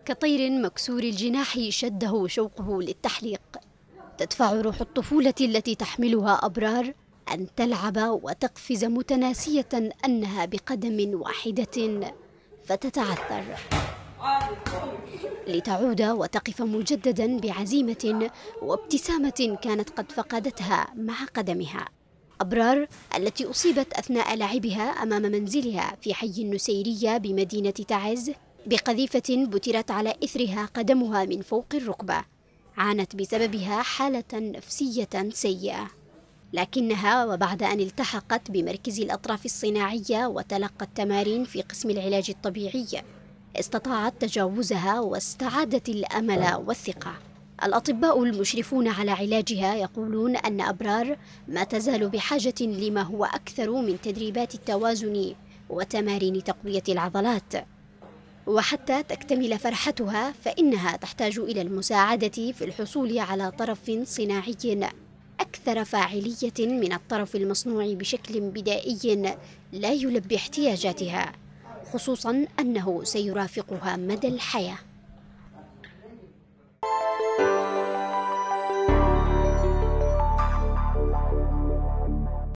كطير مكسور الجناح شده شوقه للتحليق. تدفع روح الطفولة التي تحملها أبرار أن تلعب وتقفز متناسية أنها بقدم واحدة فتتعثر، لتعود وتقف مجددا بعزيمة وابتسامة كانت قد فقدتها مع قدمها. أبرار التي أصيبت أثناء لعبها أمام منزلها في حي النسيرية بمدينة تعز بقذيفة بترت على إثرها قدمها من فوق الركبة، عانت بسببها حالة نفسية سيئة، لكنها وبعد أن التحقت بمركز الأطراف الصناعية وتلقت تمارين في قسم العلاج الطبيعي استطاعت تجاوزها واستعادت الأمل والثقة. الأطباء المشرفون على علاجها يقولون أن أبرار ما تزال بحاجة لما هو أكثر من تدريبات التوازن وتمارين تقوية العضلات، وحتى تكتمل فرحتها فإنها تحتاج إلى المساعدة في الحصول على طرف صناعي أكثر فاعلية من الطرف المصنوع بشكل بدائي لا يلبي احتياجاتها، خصوصاً أنه سيرافقها مدى الحياة.